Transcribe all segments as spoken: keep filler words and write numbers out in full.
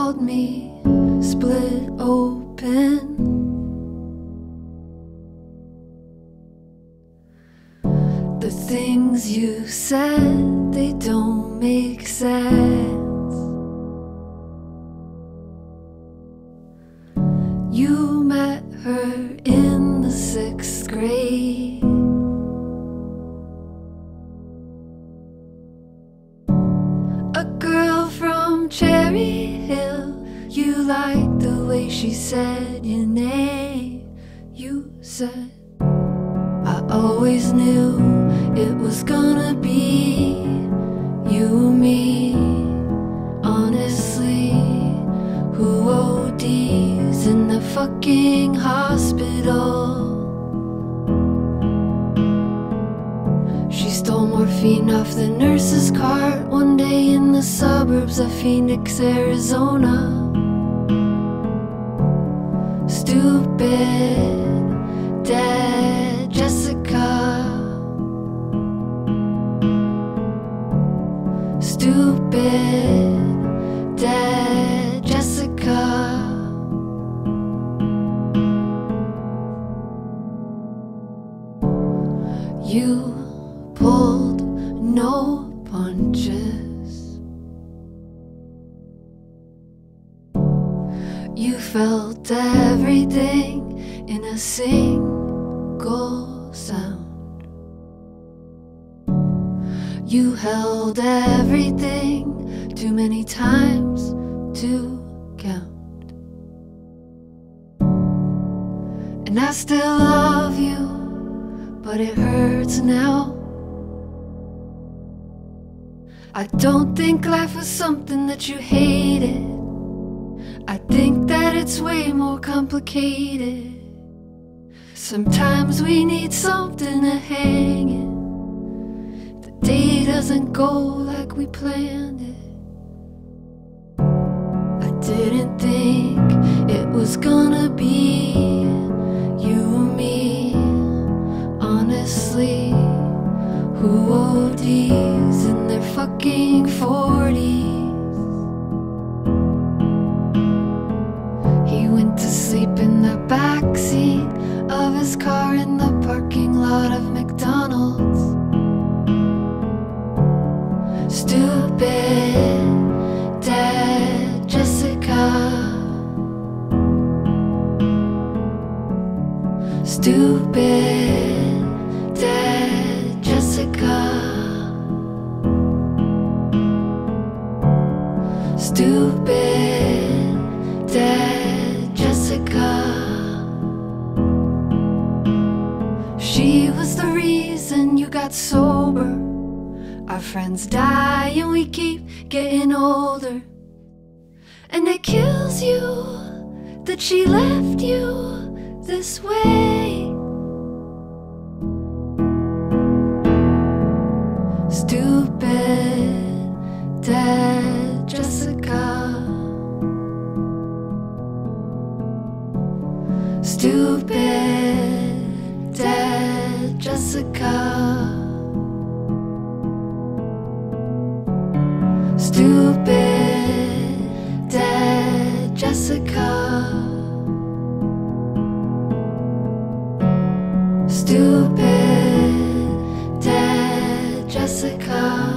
called me split open. The things you said, they don't make sense. You met her in the sixth grade. A girl from Cherry Hill. You liked the way she said your name. You said, I always knew it was gonna be you or me. Honestly, who O Ds in the fucking hospital? She stole morphine off the nurse's cart one day in the suburbs of Phoenix, Arizona. Stupid, dead Jessica. Stupid, dead Jessica. You pulled no punches. You felt everything in a single sound. You held everything too many times to count. And I still love you, but it hurts now. I don't think life was something that you hated. I think that it's way more complicated. Sometimes we need something to hang it. The day doesn't go like we planned it. I didn't think it was gonna be you or me. Honestly, who O Ds in their fucking forties? He went to sleep in the backseat of his car in the parking lot of McDonald's. Stupid, dead Jessica. Stupid, dead Jessica. Stupid, dead Jessica. She was the reason you got sober. Our friends die and we keep getting older. And it kills you that she left you this way. Stupid, dead Jessica. Stupid, dead Jessica. Stupid, dead Jessica. Stupid, dead Jessica.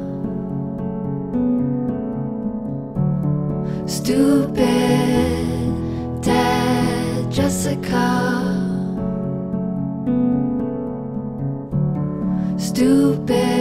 Stupid, dead Jessica. Stupid.